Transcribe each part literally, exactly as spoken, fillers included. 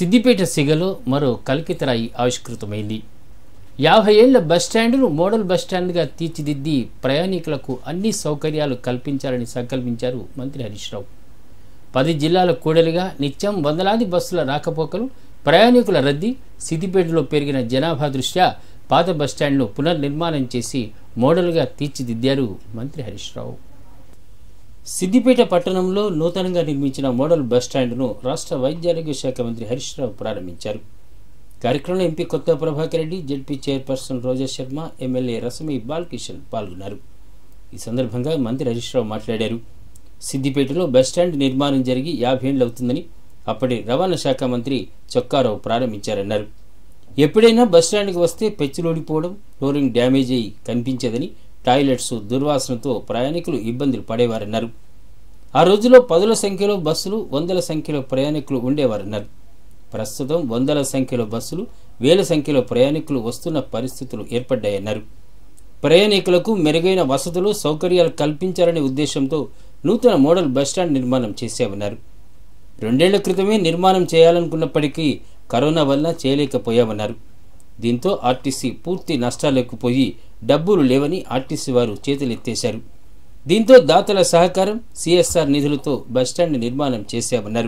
సిద్దిపేట సిగలో మరో కలికితరాయి ఆవిష్కృతమైంది. యాభై ఏళ్ల బస్టాండును మోడల్ బస్టాండ్గా తీర్చిదిద్ది ప్రయాణికులకు అన్ని సౌకర్యాలు కల్పించాలని సంకల్పించారు మంత్రి హరీష్ రావు. పది జిల్లాల కూడలిగా నిత్యం వందలాది బస్సుల రాకపోకలు, ప్రయాణికుల రద్దీ, సిద్దిపేటలో పెరిగిన జనాభా దృష్ట్యా పాత బస్టాండ్ను పునర్నిర్మాణం చేసి మోడల్గా తీర్చిదిద్దారు మంత్రి హరీష్ రావు. సిద్దిపేట పట్టణంలో నూతనంగా నిర్మించిన మోడల్ బస్టాండ్ను రాష్ట్ర వైద్యారోగ్య శాఖ మంత్రి హరీష్ రావు ప్రారంభించారు. కార్యక్రమంలో MP Kotha Prabhakar Reddy, ZP chairperson Roja Sharma, MLA Rasamayi Balakishan పాల్గొన్నారు. ఈ సందర్భంగా మంత్రి హరీష్ రావు మాట్లాడారు. సిద్దిపేటలో బస్టాండ్ నిర్మాణం జరిగి యాభై ఏళ్ళు అవుతుందని అప్పటి రవాణా శాఖ మంత్రి చొక్కారావు ప్రారంభించారన్నారు. ఎప్పుడైనా బస్టాండ్కి వస్తే పెచ్చులోడిపోవడం, ఫ్లోరింగ్ డ్యామేజ్ అయి కనిపించేదని, టాయిలెట్స్ దుర్వాసనతో ప్రయాణికులు ఇబ్బందులు పడేవారన్నారు. ఆ రోజులో పదుల సంఖ్యలో బస్సులు, వందల సంఖ్యలో ప్రయాణికులు ఉండేవారన్నారు. ప్రస్తుతం వందల సంఖ్యలో బస్సులు, వేల సంఖ్యలో ప్రయాణికులు వస్తున్న పరిస్థితులు ఏర్పడ్డాయన్నారు. ప్రయాణికులకు మెరుగైన వసతులు, సౌకర్యాలు కల్పించాలనే ఉద్దేశంతో నూతన మోడల్ బస్టాండ్ నిర్మాణం చేశామన్నారు. రెండేళ్ల క్రితమే నిర్మాణం చేయాలనుకున్నప్పటికీ కరోనా వల్ల చేయలేకపోయామన్నారు. దీంతో ఆర్టీసీ పూర్తి నష్టాలకు పోయి డబ్బులు లేవని ఆర్టీసీ వారు చేతులెత్తేశారు. దీంతో దాతల సహకారం, సిఎస్ఆర్ నిధులతో బస్టాండ్ నిర్మాణం చేశామన్నారు.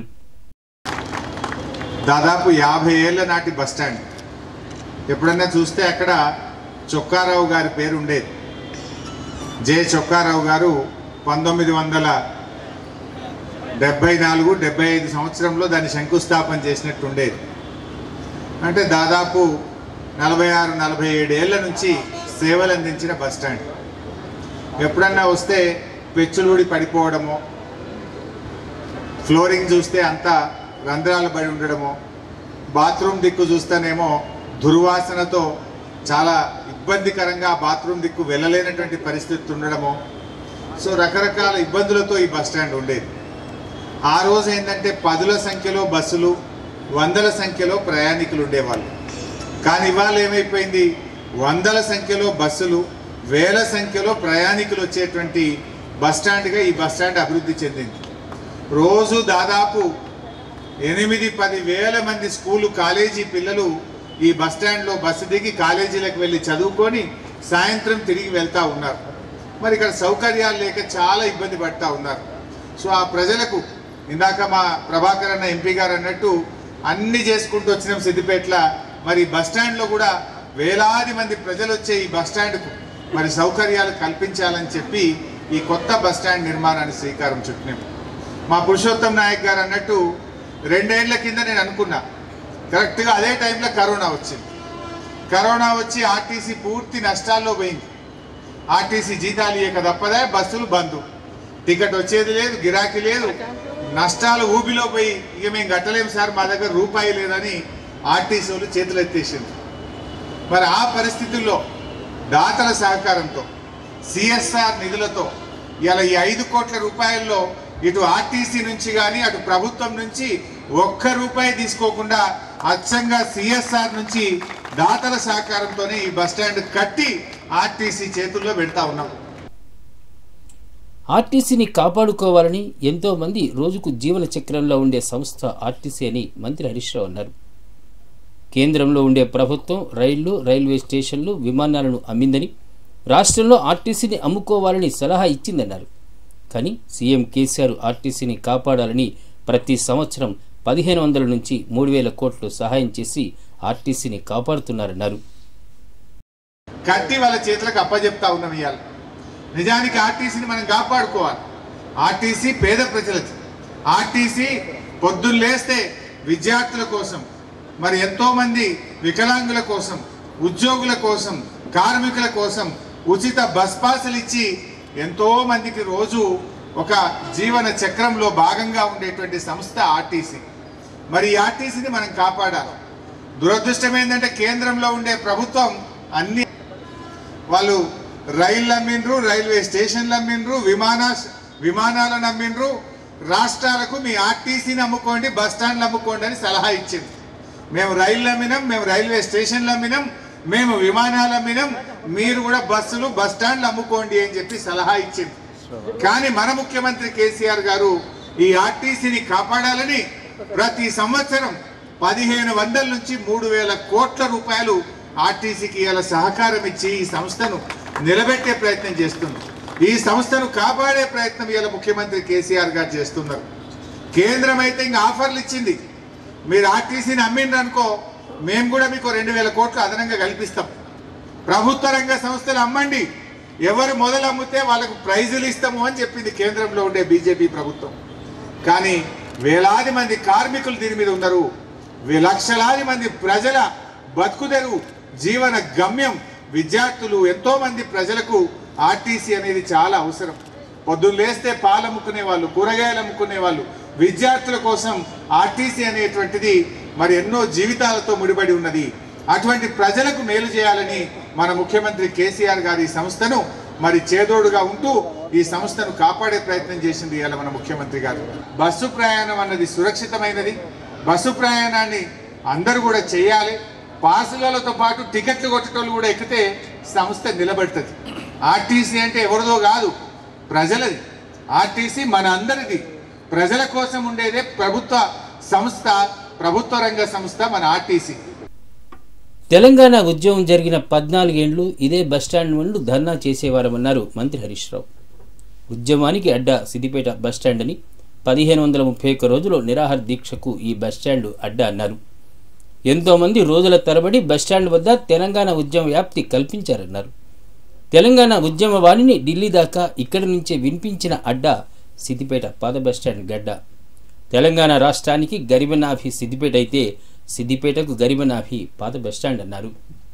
దాదాపు యాభై ఏళ్ల నాటి బస్టాండ్. ఎప్పుడన్నా చూస్తే అక్కడ చొక్కారావు గారి పేరు ఉండేది. జె చొక్కారావు గారు పంతొమ్మిది వందల డెబ్బై నాలుగు డెబ్బై ఐదు సంవత్సరంలో దాన్ని శంకుస్థాపన చేసినట్టు ఉండేది. అంటే దాదాపు నలభై ఆరు నలభై ఏడు ఏళ్ల నుంచి సేవలు అందించిన బస్టాండ్. ఎప్పుడన్నా వస్తే పెచ్చులూడి పడిపోవడమో, ఫ్లోరింగ్ చూస్తే అంతా రంధ్రాలు పడి ఉండడమో, బాత్రూమ్ దిక్కు చూస్తేనేమో దుర్వాసనతో చాలా ఇబ్బందికరంగా బాత్రూమ్ దిక్కు వెళ్ళలేనటువంటి పరిస్థితి ఉండడమో, సో రకరకాల ఇబ్బందులతో ఈ బస్టాండ్ ఉండేది. ఆ రోజు ఏంటంటే పదుల సంఖ్యలో బస్సులు, వందల సంఖ్యలో ప్రయాణికులు ఉండేవాళ్ళు. కానీ ఇవాళ ఏమైపోయింది, వందల సంఖ్యలో బస్సులు, వేల సంఖ్యలో ప్రయాణికులు వచ్చేటువంటి బస్టాండ్గా ఈ బస్టాండ్ అభివృద్ధి చెందింది. రోజు దాదాపు ఎనిమిది పది వేల మంది స్కూలు, కాలేజీ పిల్లలు ఈ బస్టాండ్లో బస్సు దిగి కాలేజీలకు వెళ్ళి చదువుకొని సాయంత్రం తిరిగి వెళ్తూ ఉన్నారు. మరి ఇక్కడ సౌకర్యాలు లేక చాలా ఇబ్బంది పడుతూ ఉన్నారు. సో ఆ ప్రజలకు ఇందాక మా ప్రభాకర్ అన్న ఎంపీ గారు అన్నట్టు అన్ని చేసుకుంటూ వచ్చినాం సిద్దిపేటలో. మరి బస్టాండ్లో కూడా వేలాది మంది ప్రజలు వచ్చే ఈ బస్టాండ్కు మరి సౌకర్యాలు కల్పించాలని చెప్పి ఈ కొత్త బస్టాండ్ నిర్మాణాన్ని శ్రీకారం చుట్టినాం. మా పురుషోత్తం నాయక్ గారు అన్నట్టు రెండేళ్ల కింద నేను అనుకున్నా, కరెక్ట్గా అదే టైంలో కరోనా వచ్చింది. కరోనా వచ్చి ఆర్టీసీ పూర్తి నష్టాల్లో పోయింది. ఆర్టీసీ జీతాలు ఇయ్యక తప్పదా, బస్సులు బంద్, టికెట్ వచ్చేది లేదు, గిరాకీ లేదు, నష్టాలు ఊబిలో పోయి ఇక మేము కట్టలేము సార్, మా దగ్గర రూపాయి లేదని ఆర్టీసీ వాళ్ళు చేతులు ఎత్తేసింది. మరి ఆ పరిస్థితుల్లో దాతల సహకారంతో, సిఎస్ఆర్ నిధులతో ఇలా ఈ ఐదు కోట్ల రూపాయల్లో ఇటు ఆర్టీసీ నుంచి కానీ అటు ప్రభుత్వం నుంచి ఒక్క రూపాయి తీసుకోకుండా అచ్చంగా సిఎస్ఆర్ నుంచి దాతల సహకారంతోనే ఈ బస్టాండ్ కట్టి ఆర్టీసీ చేతుల్లో పెడతా ఉన్నాం. ఆర్టీసీని కాపాడుకోవాలని ఎంతో మంది రోజుకు జీవన చక్రంలో ఉండే సంస్థ ఆర్టీసీ అని మంత్రి హరీష్ రావు అన్నారు. కేంద్రంలో ఉండే ప్రభుత్వం రైళ్లు, రైల్వే స్టేషన్లు, విమానాలను అమ్మిందని, రాష్ట్రంలో ఆర్టీసీని అమ్ముకోవాలని సలహా ఇచ్చిందన్నారు. కానీ సీఎం కేసీఆర్ ఆర్టీసీని కాపాడాలని ప్రతి సంవత్సరం పదిహేను వందల నుంచి మూడు వేల కోట్లు సహాయం చేసి ఆర్టీసీని కాపాడుతున్నారన్నారు. కట్టి వాళ్ళ చేతులకు అప్పచెప్తా ఉన్నాం ఇవాళ. నిజానికి ఆర్టీసీని మనం కాపాడుకోవాలి. ఆర్టీసీ పేద ప్రజలది. ఆర్టీసీ పొద్దున్న లేస్తే విద్యార్థుల కోసం, మరి ఎంతోమంది వికలాంగుల కోసం, ఉద్యోగుల కోసం, కార్మికుల కోసం ఉచిత బస్ పాసులు ఇచ్చి ఎంతో మందికి రోజు ఒక జీవన చక్రంలో భాగంగా ఉండేటువంటి సంస్థ ఆర్టీసీ. మరి ఈ ఆర్టీసీని మనం కాపాడాలి. దురదృష్టం ఏంటంటే కేంద్రంలో ఉండే ప్రభుత్వం అన్ని వాళ్ళు రైళ్ళు అమ్మిండ్రు, రైల్వే స్టేషన్లు అమ్మిండ్రు, విమాన విమానాలను అమ్మిండ్రు. రాష్ట్రాలకు మీ ఆర్టీసీని అమ్ముకోండి, బస్ స్టాండ్లు అమ్ముకోండి అని సలహా ఇచ్చింది. మేము రైళ్ళు అమ్మినాం, మేము రైల్వే స్టేషన్లు అమ్మినాం, మేము విమానాలు అమ్మినాం, మీరు కూడా బస్సులు, బస్ స్టాండ్లు అమ్ముకోండి అని చెప్పి సలహా ఇచ్చింది. కానీ మన ముఖ్యమంత్రి కేసీఆర్ గారు ఈ ఆర్టీసీని కాపాడాలని ప్రతి సంవత్సరం పదిహేను వందల నుంచి మూడు వేల కోట్ల రూపాయలు ఆర్టీసీకి ఇలా సహకారం ఇచ్చి ఈ సంస్థను నిలబెట్టే ప్రయత్నం చేస్తుంది. ఈ సంస్థను కాపాడే ప్రయత్నం ఇలా ముఖ్యమంత్రి కేసీఆర్ గారు చేస్తున్నారు. కేంద్రం అయితే ఇంకా ఆఫర్లు ఇచ్చింది, మీరు ఆర్టీసీని అమ్మిండ్రు అనుకో మేము కూడా మీకు రెండు వేల కోట్లు అదనంగా కల్పిస్తాం. ప్రభుత్వ రంగ సంస్థలు అమ్మండి, ఎవరు మొదలు అమ్మితే వాళ్ళకు ప్రైజులు ఇస్తాము అని చెప్పింది కేంద్రంలో ఉండే బీజేపీ ప్రభుత్వం. కానీ వేలాది మంది కార్మికులు దీని మీద ఉన్నారు. లక్షలాది మంది ప్రజల బతుకుదెరువు, జీవన గమ్యం, విద్యార్థులు, ఎంతో మంది ప్రజలకు ఆర్టీసీ అనేది చాలా అవసరం. పొద్దున్న లేస్తే పాలు అమ్ముకునే వాళ్ళు, కూరగాయలు అమ్ముకునే వాళ్ళు, విద్యార్థుల కోసం ఆర్టీసీ అనేటువంటిది మరి ఎన్నో జీవితాలతో ముడిపడి ఉన్నది. అటువంటి ప్రజలకు మేలు చేయాలని మన ముఖ్యమంత్రి కేసీఆర్ గారి ఈ సంస్థను మరి చేదోడుగా ఉంటూ ఈ సంస్థను కాపాడే ప్రయత్నం చేసింది ఇలా మన ముఖ్యమంత్రి గారు. బస్సు ప్రయాణం అన్నది సురక్షితమైనది. బస్సు ప్రయాణాన్ని అందరూ కూడా చేయాలి. పాసులతో పాటు టికెట్లు కొట్టేటోళ్ళు కూడా ఎక్కితే సంస్థ నిలబడుతుంది. ఆర్టీసీ అంటే ఎవరిదో కాదు, ప్రజలది. ఆర్టీసీ మన అందరిది, ప్రజల కోసం ఉండేదే ప్రభుత్వ సంస్థ, ప్రభుత్వ రంగ సంస్థ మన ఆర్టీసీ. తెలంగాణ ఉద్యమం జరిగిన పద్నాలుగేండ్లు ఇదే బస్టాండ్ ముందు ధర్నా చేసేవారమన్నారు మంత్రి హరీష్ రావు. ఉద్యమానికి అడ్డా సిద్దిపేట బస్టాండ్ అని, పదిహేను వందల ముప్పై ఒక్క రోజులు నిరాహార దీక్షకు ఈ బస్టాండ్ అడ్డా అన్నారు. ఎంతోమంది రోజుల తరబడి బస్టాండ్ వద్ద తెలంగాణ ఉద్యమ వ్యాప్తి కల్పించారన్నారు. తెలంగాణ ఉద్యమ వాణిని ఢిల్లీ దాకా ఇక్కడి నుంచే వినిపించిన అడ్డా సిద్దిపేట పాత బస్టాండ్ గడ్డ. తెలంగాణ రాష్ట్రానికి గరిబనాభి సిద్దిపేట అయితే సిద్దిపేటకు గరిబనాభి పాత బస్టాండ్ అన్నారు.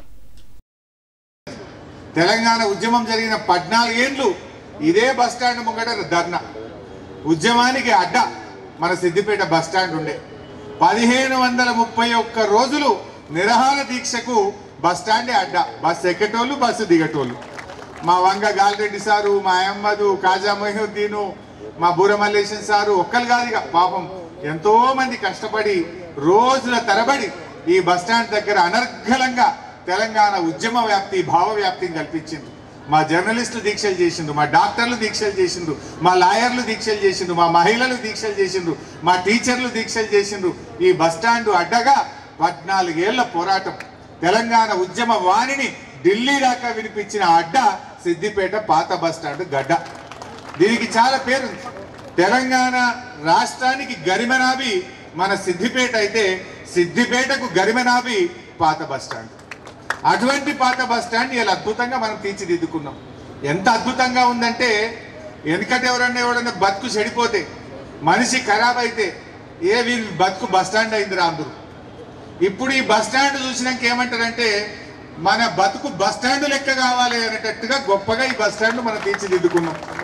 తెలంగాణ ఉద్యమం జరిగిన పద్నాలుగేండ్లు ఇదే బస్టాండ్ ముంగట ధర్నా. ఉద్యమానికి అడ్డా మన సిద్దిపేట బస్టాండ్ ఉండే. పదిహేను వందల ముప్పై ఒక్క రోజులు నిరాహార దీక్షకు బస్టాండే అడ్డా. Bus ఎక్కటోళ్ళు, bus దిగటోళ్ళు. మా వంగ గాలిరెడ్డి సారు, మా అహ్మదు, కాజా మొహిద్దీను, మా బూరమల్లేశన్ సారు ఒక్కరు కాదుగా పాపం ఎంతో మంది కష్టపడి రోజుల తరబడి ఈ బస్టాండ్ దగ్గర అనర్ఘలంగా తెలంగాణ ఉద్యమ వ్యాప్తి, భావ వ్యాప్తిని కల్పించింది. మా జర్నలిస్టులు దీక్షలు చేసిండ్రు, మా డాక్టర్లు దీక్షలు చేసిండ్రు, మా లాయర్లు దీక్షలు చేసిండ్రు, మా మహిళలు దీక్షలు చేసిండ్రు, మా టీచర్లు దీక్షలు చేసిండ్రు. ఈ బస్టాండ్ అడ్డగా పద్నాలుగేళ్ల పోరాటం. తెలంగాణ ఉద్యమ వాణిని ఢిల్లీ దాకా వినిపించిన అడ్డ సిద్దిపేట పాత బస్టాండ్ గడ్డ. దీనికి చాలా పేరుంది. తెలంగాణ రాష్ట్రానికి గరిమనాభి మన సిద్దిపేట అయితే సిద్దిపేటకు గరిమనాభి పాత బస్టాండ్. అటువంటి పాత బస్టాండ్ ఇలా అద్భుతంగా మనం తీర్చిదిద్దుకున్నాం. ఎంత అద్భుతంగా ఉందంటే వెనకట ఎవరన్నా ఎవరన్నా బతుకు చెడిపోతే, మనిషి ఖరాబ్ అయితే ఏ వీళ్ళు బతుకు బస్టాండ్ అయిందిరా అందరూ. ఇప్పుడు ఈ బస్టాండ్ చూసినాక ఏమంటారంటే మన బతుకు బస్టాండ్ లెక్క కావాలి అనేటట్టుగా గొప్పగా ఈ బస్టాండ్ మనం తీర్చిదిద్దుకున్నాం.